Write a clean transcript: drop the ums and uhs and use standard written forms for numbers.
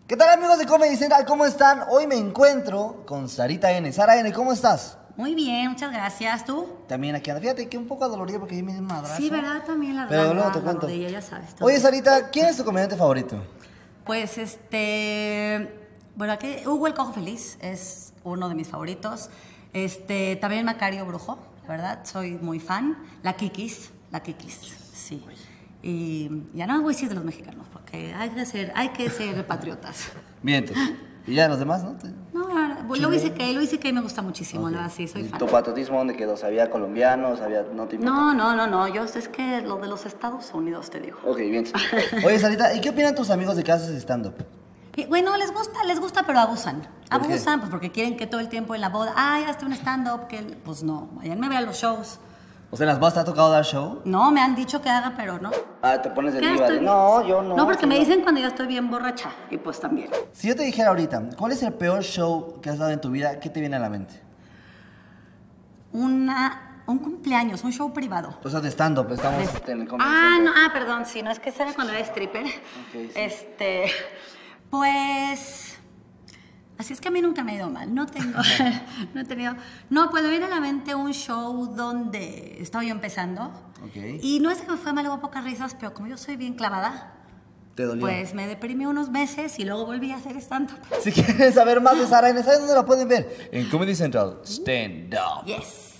¿Qué tal, amigos de Comedy Central? ¿Cómo están? Hoy me encuentro con Sarita N. Sara N, ¿cómo estás? Muy bien, muchas gracias. ¿Tú? También aquí anda. Fíjate que un poco adolorida porque yo me di un madrazo. Sí, ¿verdad? También la Pero luego te la cuento. rodilla, ya sabes. Todo. Oye, Sarita, ¿quién es tu comediante favorito? Pues bueno, aquí Hugo el Cojo Feliz es uno de mis favoritos. También Macario Brujo, la verdad, soy muy fan. La Kikis, sí. Y ya no voy a decir de los mexicanos, porque hay que ser patriotas. Bien, entonces. Y ya los demás, ¿no? No, Luis C.K. me gusta muchísimo, Okay. la verdad, sí, soy fan. ¿Tu patriotismo dónde quedó? ¿Sabía colombianos? ¿No te importa? No, yo es que lo de los Estados Unidos, te digo. Ok, bien. Oye, Sarita, ¿y qué opinan tus amigos de que haces stand-up? Bueno, les gusta, pero abusan. ¿Por qué? Pues porque quieren que todo el tiempo en la boda, hazte un stand-up, pues no, váyanme a ver a los shows. O sea, ¿en las bodas te ha tocado dar show? No, me han dicho que haga, pero no. Ah, te pones de ¿Qué diva. estoy bien? No, yo no. No, porque me no. dicen cuando yo estoy bien borracha, y pues también. Si yo te dijera ahorita, ¿cuál es el peor show que has dado en tu vida? ¿Qué te viene a la mente? Un cumpleaños, un show privado. O sea, de stand-up, estamos en el Comedy Ah, Central. no, perdón, sí, no, es que ese era cuando era stripper. Ok, sí. Pues... Así es que a mí nunca me ha ido mal, no he tenido... No, pues me viene a la mente un show donde estaba yo empezando. Ok. Y no es que me fue mal, hubo pocas risas, pero como yo soy bien clavada, ¿Te dolió? pues me deprimí unos meses y luego volví a hacer stand-up. Si quieren saber más de Sara N, ¿sabes dónde la pueden ver? En Comedy Central. Stand Up. Yes.